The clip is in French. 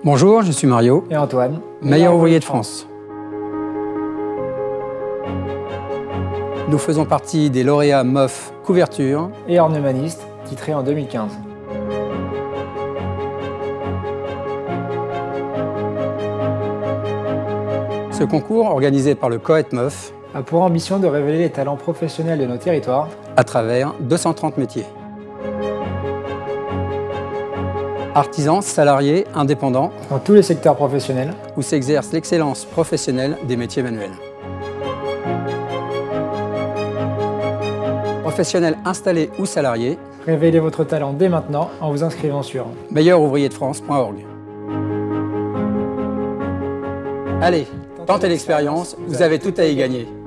Bonjour, je suis Mario. Et Antoine. Meilleur ouvrier de France. Nous faisons partie des lauréats MOF Couverture et ornemaniste, titré en 2015. Ce concours, organisé par le COET MOF, a pour ambition de révéler les talents professionnels de nos territoires à travers 230 métiers. Artisans, salariés, indépendants, dans tous les secteurs professionnels, où s'exerce l'excellence professionnelle des métiers manuels. Professionnels installés ou salariés, révélez votre talent dès maintenant en vous inscrivant sur meilleurouvrierdefrance.org. Allez, tentez l'expérience, vous avez tout à y gagner.